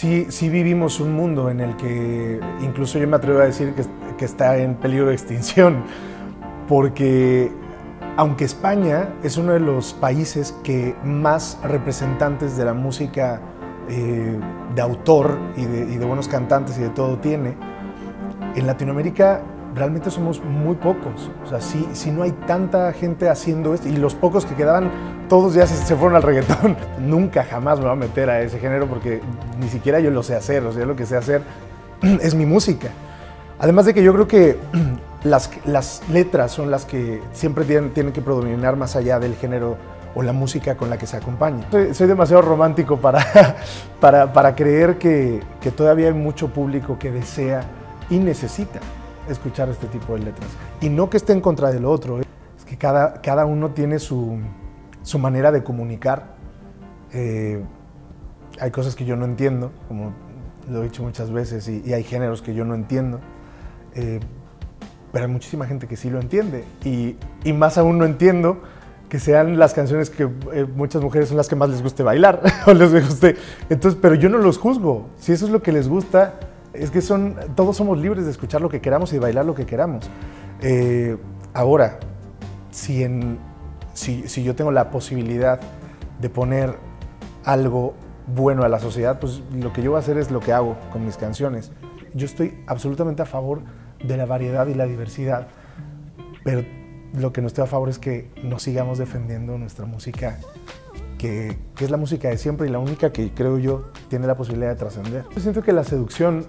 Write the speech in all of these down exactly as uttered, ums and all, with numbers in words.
Sí, sí vivimos un mundo en el que incluso yo me atrevo a decir que, que está en peligro de extinción, porque aunque España es uno de los países que más representantes de la música eh, de autor y de, y de buenos cantantes y de todo tiene, en Latinoamérica realmente somos muy pocos. O sea, sí, sí no hay tanta gente haciendo esto, y los pocos que quedaban, todos ya se, se fueron al reggaetón. Nunca jamás me voy a meter a ese género porque ni siquiera yo lo sé hacer. O sea, lo que sé hacer es mi música. Además de que yo creo que las, las letras son las que siempre tienen, tienen que predominar más allá del género o la música con la que se acompaña. Soy, soy demasiado romántico para, para, para creer que, que todavía hay mucho público que desea y necesita escuchar este tipo de letras. Y no que esté en contra del otro, es que cada, cada uno tiene su, su manera de comunicar. Eh, hay cosas que yo no entiendo, como lo he dicho muchas veces, y, y hay géneros que yo no entiendo, eh, pero hay muchísima gente que sí lo entiende, y, y más aún no entiendo que sean las canciones que eh, muchas mujeres son las que más les guste bailar, o les guste. Entonces, pero yo no los juzgo. Si eso es lo que les gusta, es que son, todos somos libres de escuchar lo que queramos y de bailar lo que queramos. Eh, ahora, si, en, si, si yo tengo la posibilidad de poner algo bueno a la sociedad, pues lo que yo voy a hacer es lo que hago con mis canciones. Yo estoy absolutamente a favor de la variedad y la diversidad, pero lo que no estoy a favor es que no sigamos defendiendo nuestra música, que, que es la música de siempre y la única que creo yo tiene la posibilidad de trascender. Yo siento que la seducción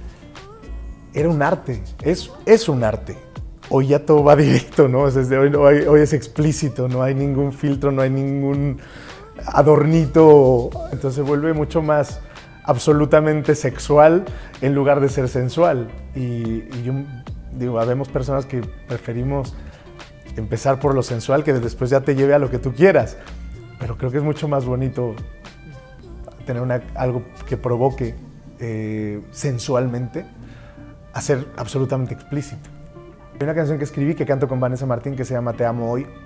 era un arte, es, es un arte. Hoy ya todo va directo, ¿no? Es desde hoy, hoy, hoy es explícito, no hay ningún filtro, no hay ningún adornito. Entonces se vuelve mucho más absolutamente sexual en lugar de ser sensual. Y, y yo digo, habemos personas que preferimos empezar por lo sensual, que después ya te lleve a lo que tú quieras. Pero creo que es mucho más bonito tener una, algo que provoque eh, sensualmente, a ser absolutamente explícito. Hay una canción que escribí, que canto con Vanessa Martín, que se llama Te amo hoy.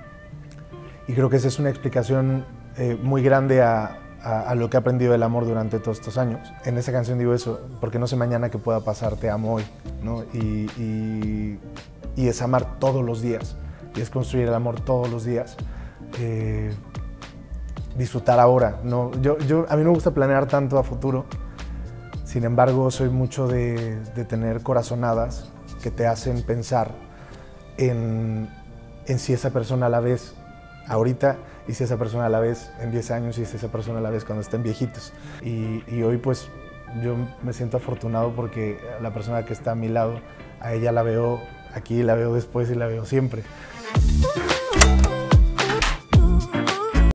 Y creo que esa es una explicación eh, muy grande a, a, a lo que he aprendido del amor durante todos estos años. En esa canción digo eso, porque no sé mañana qué pueda pasar, te amo hoy, ¿no? Y, y, y es amar todos los días, y es construir el amor todos los días. Eh, disfrutar ahora, ¿no? Yo, yo, a mí no me gusta planear tanto a futuro. Sin embargo, soy mucho de, de tener corazonadas que te hacen pensar en, en si esa persona la ves ahorita, y si esa persona la ves en diez años, y si esa persona la ves cuando estén viejitos. Y, y hoy pues yo me siento afortunado porque la persona que está a mi lado, a ella la veo aquí, la veo después y la veo siempre.